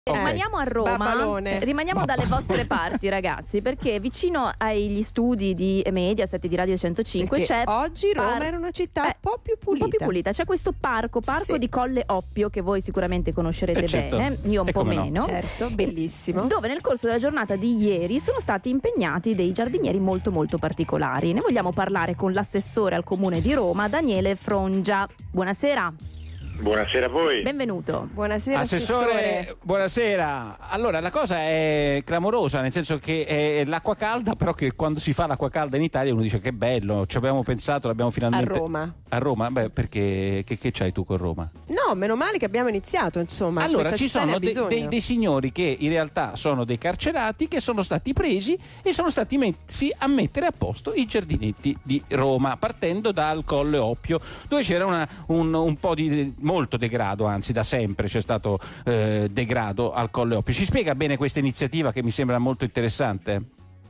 Rimaniamo a Roma, rimaniamo dalle vostre parti, ragazzi, perché vicino agli studi di Mediaset di Radio 105 c'è oggi Roma era una città un po' più pulita. C'è questo parco di Colle Oppio, che voi sicuramente conoscerete bene, io un po' meno. Certo, bellissimo. Dove nel corso della giornata di ieri sono stati impegnati dei giardinieri molto particolari. Ne vogliamo parlare con l'assessore al Comune di Roma, Daniele Frongia. Buonasera. Buonasera a voi. Benvenuto. Buonasera Assessore, buonasera. Allora, la cosa è clamorosa, nel senso che è l'acqua calda, però che quando si fa l'acqua calda in Italia uno dice che bello, ci abbiamo pensato, l'abbiamo finalmente... A Roma. A Roma? Beh, perché che c'hai tu con Roma? No, meno male che abbiamo iniziato, insomma. Allora, ci sono dei signori che in realtà sono dei carcerati che sono stati presi e sono stati messi a mettere a posto i giardinetti di Roma, partendo dal Colle Oppio, dove c'era un po' di... molto degrado, anzi da sempre c'è stato degrado al Colle Oppio. Ci spiega bene questa iniziativa che mi sembra molto interessante?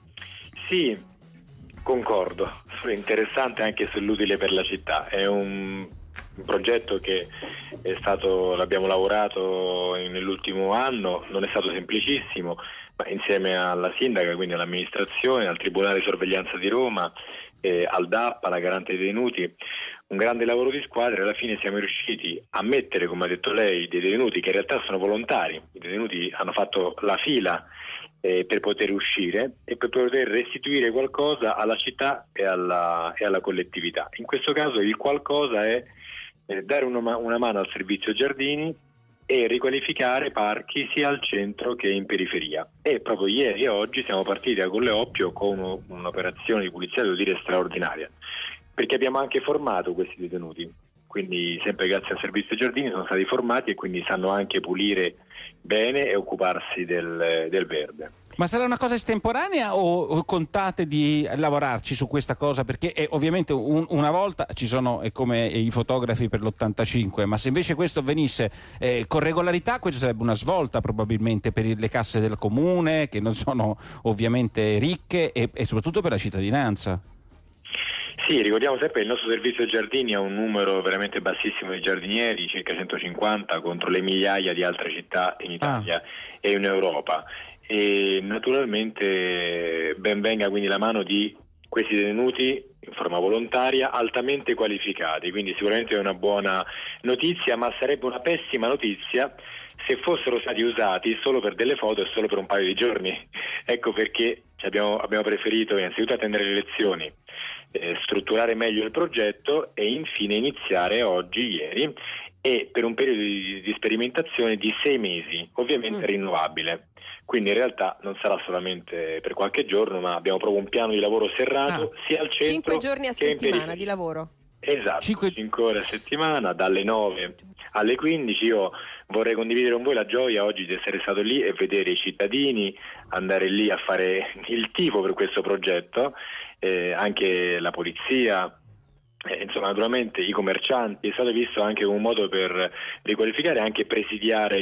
Sì, concordo, è interessante anche sull'utile per la città. È un progetto che l'abbiamo lavorato nell'ultimo anno, non è stato semplicissimo, ma insieme alla sindaca, quindi all'amministrazione, al Tribunale di Sorveglianza di Roma, al DAP, alla Garante dei Detenuti, un grande lavoro di squadra, e alla fine siamo riusciti a mettere, come ha detto lei, dei detenuti che in realtà sono volontari. I detenuti hanno fatto la fila per poter uscire e per poter restituire qualcosa alla città e alla collettività. In questo caso il qualcosa è dare una mano al servizio giardini e riqualificare parchi sia al centro che in periferia. E proprio ieri e oggi siamo partiti a Colle Oppio con un'operazione di pulizia, devo dire, straordinaria, perché abbiamo anche formato questi detenuti, quindi sempre grazie al servizio giardini sono stati formati e quindi sanno anche pulire bene e occuparsi del verde. Ma sarà una cosa estemporanea o contate di lavorarci su questa cosa? Perché ovviamente una volta ci sono come i fotografi per l'85, ma se invece questo avvenisse con regolarità, questo sarebbe una svolta probabilmente per le casse del comune, che non sono ovviamente ricche, e soprattutto per la cittadinanza. Sì, ricordiamo sempre che il nostro servizio giardini ha un numero veramente bassissimo di giardinieri, circa 150, contro le migliaia di altre città in Italia e in Europa. E naturalmente ben venga quindi la mano di questi detenuti in forma volontaria, altamente qualificati, quindi sicuramente è una buona notizia, ma sarebbe una pessima notizia se fossero stati usati solo per delle foto e solo per un paio di giorni. Ecco perché abbiamo preferito innanzitutto attendere le elezioni, strutturare meglio il progetto e infine iniziare ieri, e per un periodo di sperimentazione di 6 mesi, ovviamente rinnovabile. Quindi in realtà non sarà solamente per qualche giorno, ma abbiamo proprio un piano di lavoro serrato sia al centro 5 giorni a settimana di lavoro. Esatto, 5 ore a settimana, dalle 9 alle 15. Io vorrei condividere con voi la gioia oggi di essere stato lì e vedere i cittadini andare lì a fare il tifo per questo progetto, anche la polizia, insomma naturalmente i commercianti. È stato visto anche un modo per riqualificare e anche presidiare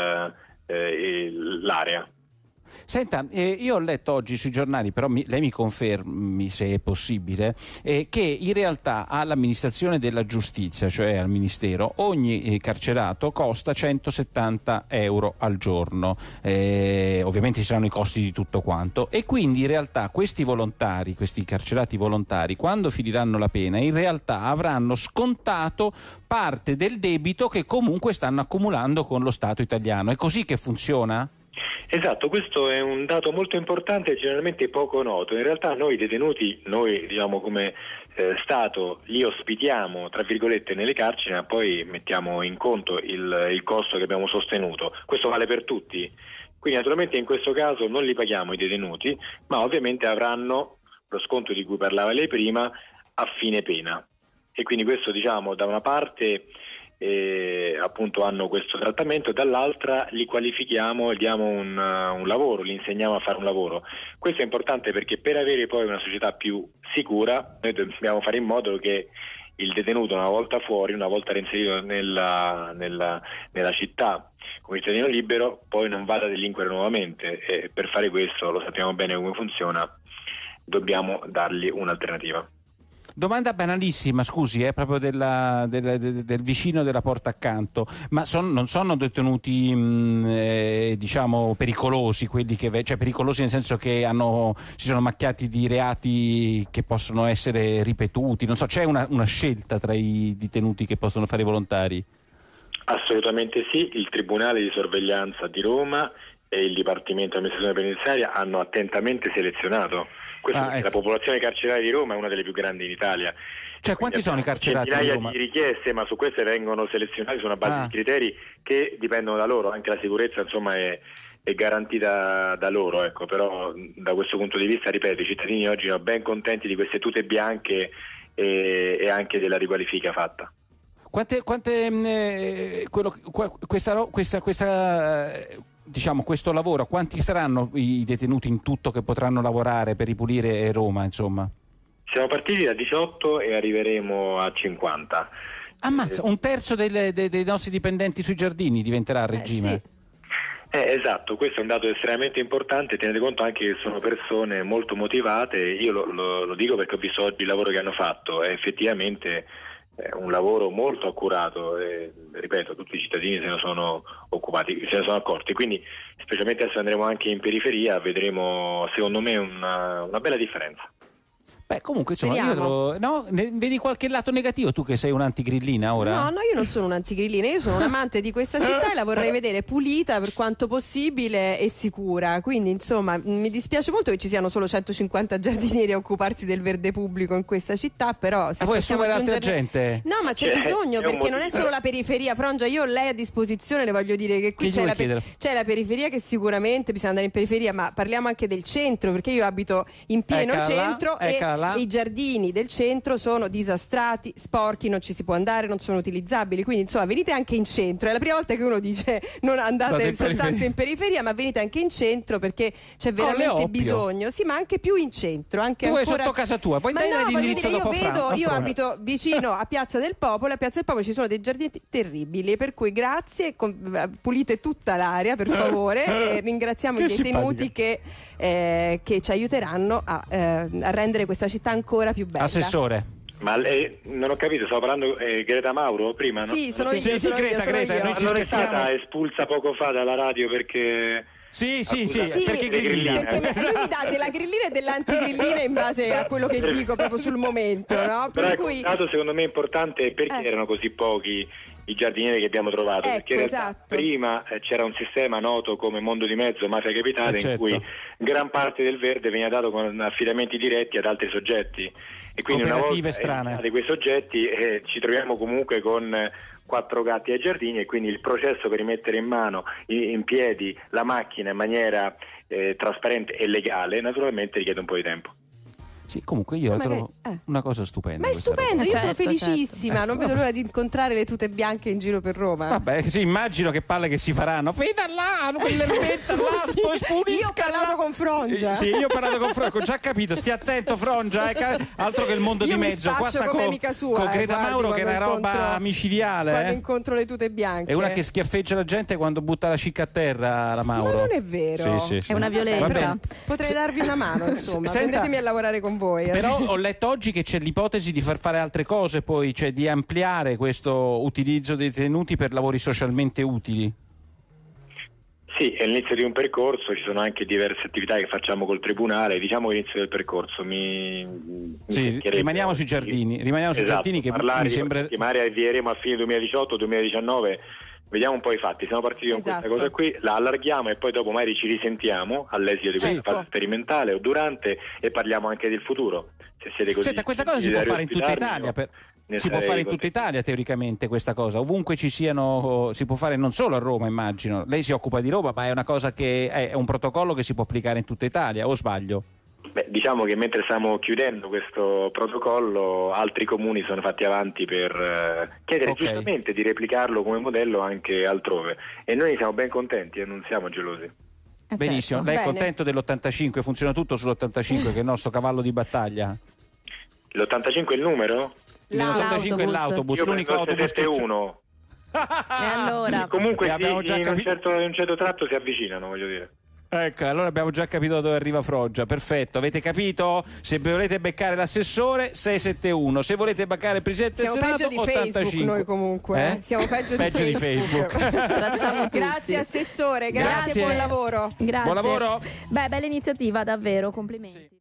l'area. Senta, io ho letto oggi sui giornali, però lei mi confermi se è possibile, che in realtà all'amministrazione della giustizia, cioè al ministero, ogni carcerato costa 170 euro al giorno. Ovviamente ci saranno i costi di tutto quanto, e quindi in realtà questi volontari, questi carcerati volontari, quando finiranno la pena, in realtà avranno scontato parte del debito che comunque stanno accumulando con lo Stato italiano. È così che funziona? Esatto, questo è un dato molto importante e generalmente poco noto. In realtà noi detenuti, diciamo come Stato, li ospitiamo tra virgolette nelle carceri, ma poi mettiamo in conto il costo che abbiamo sostenuto. Questo vale per tutti. Quindi naturalmente in questo caso non li paghiamo i detenuti, ma ovviamente avranno lo sconto di cui parlava lei prima a fine pena. E quindi questo, diciamo, da una parte appunto hanno questo trattamento, dall'altra li qualifichiamo e diamo un lavoro, li insegniamo a fare un lavoro. Questo è importante perché per avere poi una società più sicura noi dobbiamo fare in modo che il detenuto, una volta fuori, una volta reinserito nella città come cittadino libero, poi non vada a delinquere nuovamente, e per fare questo, lo sappiamo bene come funziona, dobbiamo dargli un'alternativa. Domanda banalissima, scusi, proprio del vicino della porta accanto, ma non sono detenuti diciamo pericolosi, quelli cioè pericolosi nel senso che si sono macchiati di reati che possono essere ripetuti, non so, c'è una scelta tra i detenuti che possono fare i volontari? Assolutamente sì, il Tribunale di Sorveglianza di Roma e il Dipartimento di Amministrazione Penitenziaria hanno attentamente selezionato. La popolazione carceraria di Roma è una delle più grandi in Italia. Cioè, quanti sono i carcerati di Roma? Centinaia di richieste, ma su queste vengono selezionati su una base di criteri che dipendono da loro, anche la sicurezza insomma è garantita da loro, ecco. Però da questo punto di vista, ripeto, i cittadini oggi sono ben contenti di queste tute bianche e anche della riqualifica fatta. Diciamo, questo lavoro, quanti saranno i detenuti in tutto che potranno lavorare per ripulire Roma, insomma? Siamo partiti da 18 e arriveremo a 50. Ammazza, un terzo dei nostri dipendenti sui giardini diventerà a regime. Sì. Esatto, questo è un dato estremamente importante, tenete conto anche che sono persone molto motivate, io lo dico perché ho visto oggi il lavoro che hanno fatto, è effettivamente un lavoro molto accurato e, ripeto, tutti i cittadini se ne sono occupati, se ne sono accorti, quindi specialmente adesso andremo anche in periferia, vedremo secondo me una bella differenza. Beh, comunque insomma, vedi qualche lato negativo, tu che sei un'antigrillina ora? No, io non sono un'antigrillina, io sono un amante di questa città e la vorrei vedere pulita per quanto possibile e sicura, quindi insomma mi dispiace molto che ci siano solo 150 giardinieri a occuparsi del verde pubblico in questa città, però se vuoi assumere altra gente? No, ma c'è bisogno, perché non è solo la periferia. Frongia, io ho lei a disposizione, le voglio dire che qui c'è la periferia, che sicuramente bisogna andare in periferia, ma parliamo anche del centro, perché io abito in pieno centro e i giardini del centro sono disastrati, sporchi, non ci si può andare, non sono utilizzabili, quindi insomma venite anche in centro. È la prima volta che uno dice non andate soltanto in periferia, ma venite anche in centro, perché c'è veramente bisogno. Sì, ma anche più in centro, anche tu ancora... vuoi sotto casa tua, poi dai l'indirizzo dopo io abito vicino a Piazza del Popolo, a Piazza del Popolo ci sono dei giardini terribili, per cui grazie, pulite tutta l'area per favore e ringraziamo i detenuti che ci aiuteranno a rendere questa città ancora più bella. Assessore. Ma non ho capito, stavo parlando Greta Mauro prima, no? Sì, sono io. Greta, noi ci non è stata espulsa poco fa dalla radio perché... Sì, perché lui mi dà della grillina e dell'antigrillina in base a quello che dico proprio sul momento, no? Però un dato secondo me importante, perché erano così pochi i giardinieri che abbiamo trovato, perché in realtà prima c'era un sistema noto come Mondo di Mezzo, Mafia Capitale, in cui gran parte del verde veniva dato con affidamenti diretti ad altri soggetti, e quindi una volta di quei soggetti ci troviamo comunque con 4 gatti ai giardini, e quindi il processo per rimettere in mano, in piedi la macchina in maniera trasparente e legale naturalmente richiede un po' di tempo. Sì, comunque io la trovo una cosa stupenda. Ma è stupendo, io sono felicissima, non vedo l'ora di incontrare le tute bianche in giro per Roma. Vabbè, sì, immagino che palle che si faranno. Veda là, quell'erbetta là, io ho parlato con Frongia. Sì, io ho parlato con Frongia, ho già capito, stia attento Frongia, altro che il mondo di mezzo. Qua sta come amica sua, con Greta Mauro che è una roba micidiale. Quando incontro le tute bianche. È una che schiaffeggia la gente quando butta la cicca a terra, la Mauro. Ma non è vero. Sì. È una violenta. Potrei darvi una mano, insomma. Prendetemi a lavorare con voi. Però ho letto oggi che c'è l'ipotesi di far fare altre cose, poi, cioè di ampliare questo utilizzo dei detenuti per lavori socialmente utili. Sì, è l'inizio di un percorso, ci sono anche diverse attività che facciamo col Tribunale, diciamo l'inizio del percorso. Rimaniamo sui giardini, sui giardini che mi sembra... Magari avvieremo a fine 2018-2019, vediamo un po' i fatti, siamo partiti con questa cosa qui, la allarghiamo e poi dopo magari ci risentiamo all'esito di questa fase sperimentale o durante e parliamo anche del futuro. Se siete così. Senta, questa cosa si può fare in tutta Italia, si può fare in tutta Italia teoricamente questa cosa, ovunque ci siano, si può fare non solo a Roma immagino, lei si occupa di Roma ma è una cosa che è un protocollo che si può applicare in tutta Italia, o sbaglio? Beh, diciamo che mentre stiamo chiudendo questo protocollo altri comuni sono fatti avanti per chiedere giustamente di replicarlo come modello anche altrove e noi siamo ben contenti e non siamo gelosi. Benissimo, certo. Lei è contento dell'85? Funziona tutto sull'85 che è il nostro cavallo di battaglia? L'85 è il numero? L'85 è l'autobus, io l'unico autobus che 71. E allora? Comunque in un certo tratto si avvicinano, voglio dire. Ecco, allora abbiamo già capito dove arriva Frongia. Perfetto, avete capito? Se volete beccare l'assessore 671, se volete beccare il presidente del Senato 85. Siamo peggio di Facebook noi comunque. Siamo peggio di Facebook. Grazie assessore, grazie, buon lavoro. Grazie. Buon lavoro. Beh, bella iniziativa, davvero, complimenti. Sì.